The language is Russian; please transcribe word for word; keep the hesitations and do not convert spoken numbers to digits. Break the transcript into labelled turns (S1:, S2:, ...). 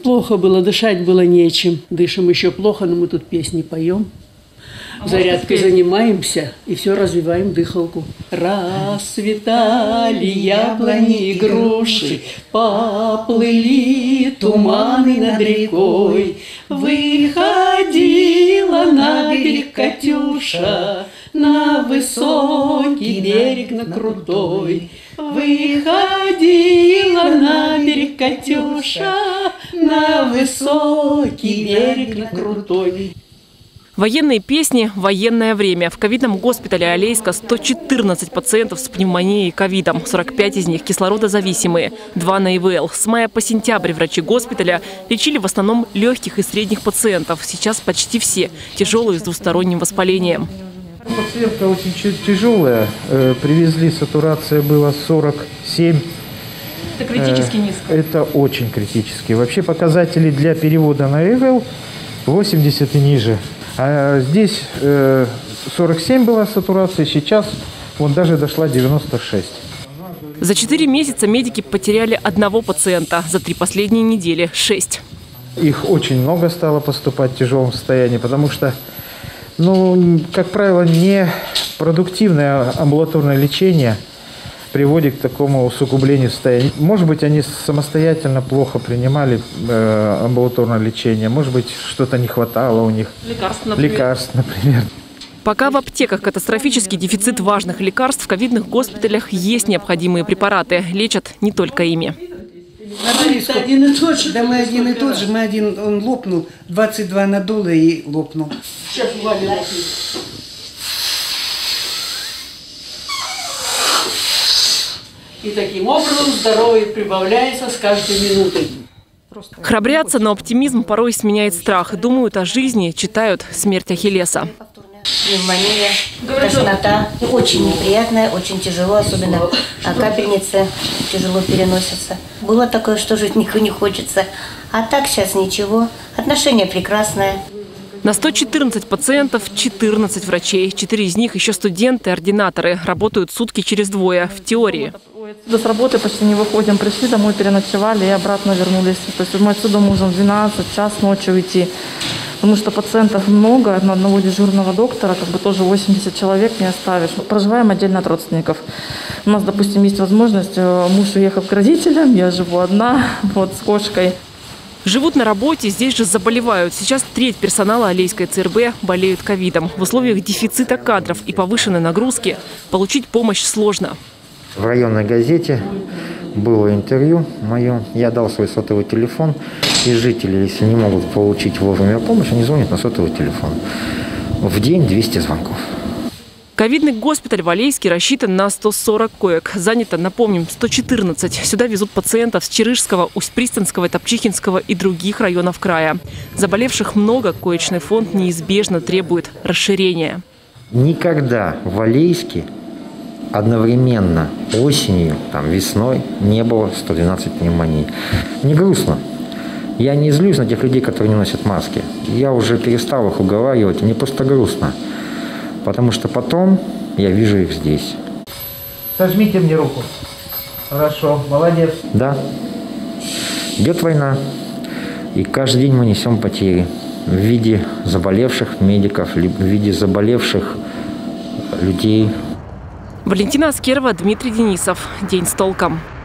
S1: плохо было, дышать было нечем. Дышим еще плохо, но мы тут песни поем. Зарядкой занимаемся и все развиваем дыхалку. Расцветали яблони и груши, поплыли туманы над рекой. Выходила на берег Катюша, на высокий берег, на крутой. Выходила на берег Катюша, на высокий берег, на крутой.
S2: Военные песни, военное время. В ковидном госпитале Алейска сто четырнадцать пациентов с пневмонией и ковидом. сорок пять из них кислородозависимые, два на И В Л. С мая по сентябрь врачи госпиталя лечили в основном легких и средних пациентов. Сейчас почти все тяжелые с двусторонним воспалением.
S3: Пациентка очень тяжелая. Привезли, сатурация была сорок семь.
S2: Это критически низко?
S3: Это очень критически. Вообще показатели для перевода на И В Л восемьдесят и ниже. А здесь э, сорок семь была сатурация, сейчас вон даже дошла девяносто шесть.
S2: За четыре месяца медики потеряли одного пациента, за три последние недели – шесть.
S3: Их очень много стало поступать в тяжелом состоянии, потому что, ну, как правило, непродуктивное амбулаторное лечение приводит к такому усугублению состояния. Может быть, они самостоятельно плохо принимали э, амбулаторное лечение, может быть, что-то не хватало у них.
S2: Лекарств, например.
S3: Лекарств, например.
S2: Пока в аптеках катастрофический дефицит важных лекарств, в ковидных госпиталях есть необходимые препараты. Лечат не только ими.
S4: Это один и тот же. Да, мы один и тот же. Мы один, он лопнул, двадцать два надуло и лопнул.
S1: Сейчас Ваня. И таким образом здоровье прибавляется с каждой минутой.
S2: Храбрятся, но оптимизм порой сменяет страх. Думают о жизни, читают «Смерть Ахиллеса».
S5: Пневмония, тошнота. Очень неприятная, очень тяжело, особенно капельницы тяжело переносятся. Было такое, что жить никому не хочется. А так сейчас ничего. Отношение прекрасное.
S2: На сто четырнадцать пациентов четырнадцать врачей. Четыре из них еще студенты, ординаторы. Работают сутки через двое. В теории.
S6: С работы почти не выходим. Пришли домой, переночевали и обратно вернулись. То есть мы отсюда можем в двенадцать, час ночью уйти. Потому что пациентов много. На одного дежурного доктора как бы тоже восемьдесят человек не оставишь. Проживаем отдельно от родственников. У нас, допустим, есть возможность. Муж уехал к родителям, я живу одна, вот с кошкой.
S2: Живут на работе, здесь же заболевают. Сейчас треть персонала Алейской Ц Р Б болеют ковидом. В условиях дефицита кадров и повышенной нагрузки получить помощь сложно.
S7: В районной газете было интервью мое. Я дал свой сотовый телефон. И жители, если не могут получить вовремя помощь, они звонят на сотовый телефон. В день двести звонков.
S2: Ковидный госпиталь в Алейске рассчитан на сто сорок коек. Занято, напомним, сто четырнадцать. Сюда везут пациентов с Чирышского, Усть-Пристинского, Топчихинского и других районов края. Заболевших много, коечный фонд неизбежно требует расширения.
S7: Никогда в Алейске одновременно осенью, там, весной не было сто двенадцать пневмоний. Не грустно. Я не злюсь на тех людей, которые не носят маски. Я уже перестал их уговаривать. Мне просто грустно. Потому что потом я вижу их здесь.
S3: Сожмите мне руку. Хорошо, молодец.
S7: Да. Идет война. И каждый день мы несем потери. В виде заболевших медиков, в виде заболевших людей.
S2: Валентина Аскерова, Дмитрий Денисов. День с толком.